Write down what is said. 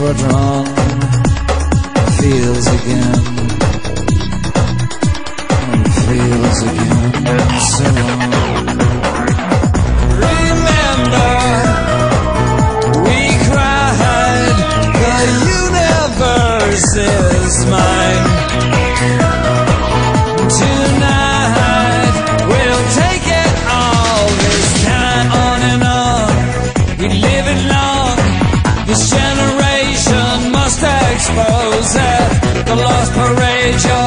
were drawn fields again, and fields again, so long. Remember, we cried, the universe is mine. Tonight, we'll take it all this time, on and on. We live it long. This generation must expose it. The lost parade.